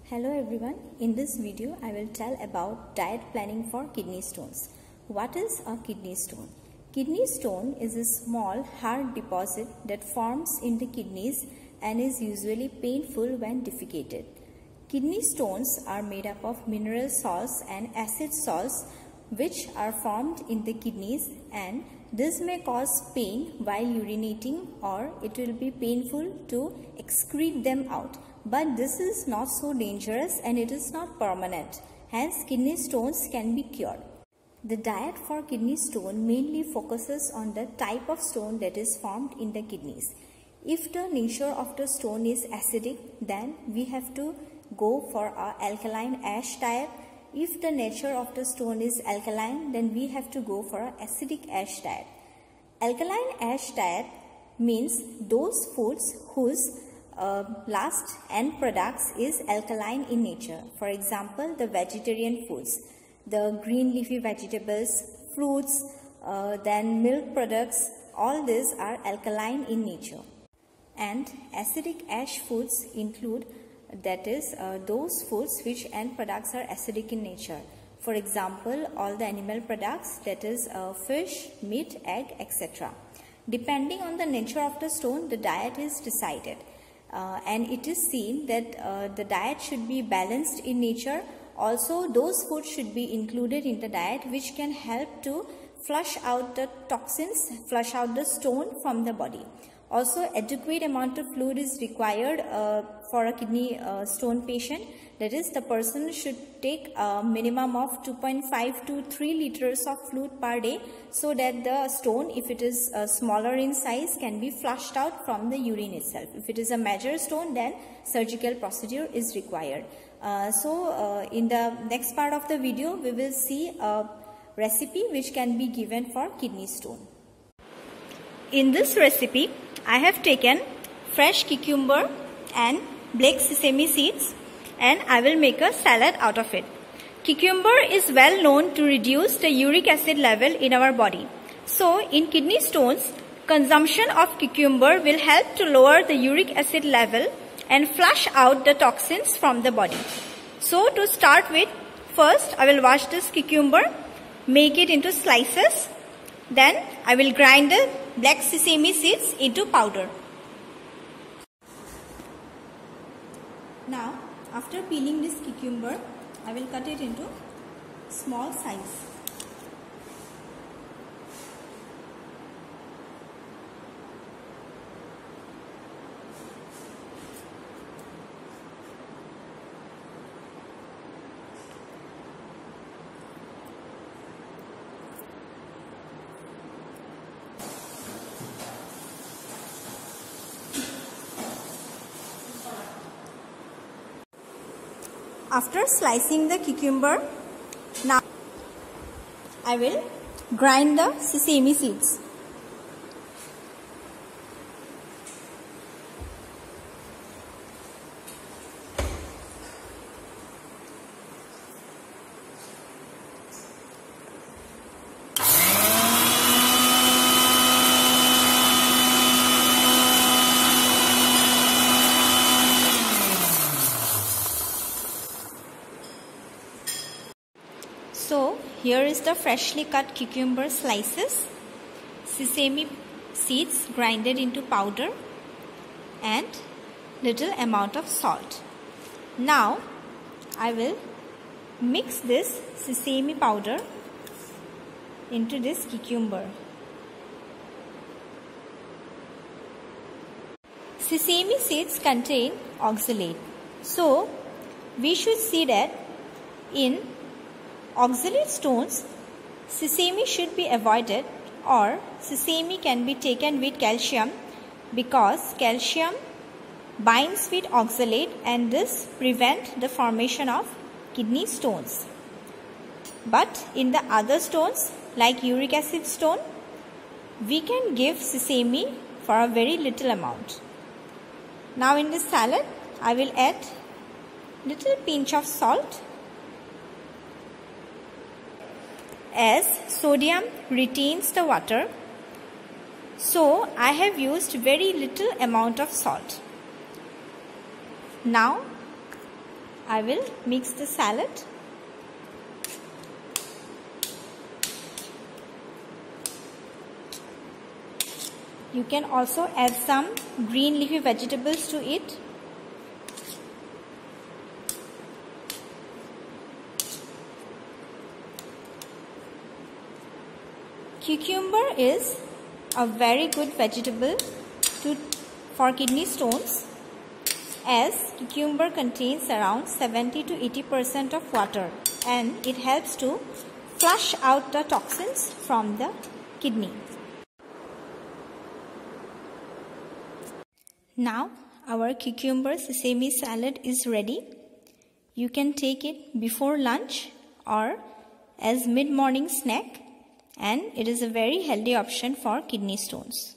Hello everyone, in this video I will tell about diet planning for kidney stones. What is a kidney stone? Kidney stone is a small hard deposit that forms in the kidneys and is usually painful when defecated. Kidney stones are made up of mineral salts and acid salts which are formed in the kidneys, and this may cause pain while urinating, or it will be painful to excrete them out. But this is not so dangerous and it is not permanent. Hence, kidney stones can be cured. The diet for kidney stone mainly focuses on the type of stone that is formed in the kidneys. If the nature of the stone is acidic, then we have to go for an alkaline ash diet. If the nature of the stone is alkaline, then we have to go for an acidic ash diet. Alkaline ash diet means those foods whose last end products is alkaline in nature. For example, the vegetarian foods, the green leafy vegetables, fruits, then milk products, all these are alkaline in nature. And acidic ash foods include, that is, those foods which end products are acidic in nature. For example, all the animal products, that is fish, meat, egg, etc. Depending on the nature of the stone, the diet is decided. And it is seen that the diet should be balanced in nature. Also, those foods should be included in the diet which can help to flush out the toxins, flush out the stone from the body. Also, adequate amount of fluid is required for a kidney stone patient. That is, the person should take a minimum of 2.5 to 3 liters of fluid per day, so that the stone, if it is smaller in size, can be flushed out from the urine itself. If it is a major stone, then surgical procedure is required. In the next part of the video, we will see a recipe which can be given for kidney stone. In this recipe, I have taken fresh cucumber and black sesame seeds, and I will make a salad out of it. Cucumber is well known to reduce the uric acid level in our body. So, in kidney stones, consumption of cucumber will help to lower the uric acid level and flush out the toxins from the body. So, to start with, first I will wash this cucumber, make it into slices. Then I will grind the black sesame seeds into powder. Now, after peeling this cucumber, I will cut it into small size. After slicing the cucumber, now I will grind the sesame seeds. So, here is the freshly cut cucumber slices, sesame seeds grinded into powder, and little amount of salt. Now, I will mix this sesame powder into this cucumber. Sesame seeds contain oxalate. So, we should see that in oxalate stones, sesame should be avoided, or sesame can be taken with calcium, because calcium binds with oxalate and this prevents the formation of kidney stones. But in the other stones like uric acid stone, we can give sesame for a very little amount. Now in this salad, I will add little pinch of salt, as sodium retains the water. So I have used very little amount of salt. Now I will mix the salad. You can also add some green leafy vegetables to it. Cucumber is a very good vegetable for kidney stones, as cucumber contains around 70 to 80% of water, and it helps to flush out the toxins from the kidney. Now our cucumber sesame salad is ready. You can take it before lunch or as mid-morning snack, and it is a very healthy option for kidney stones.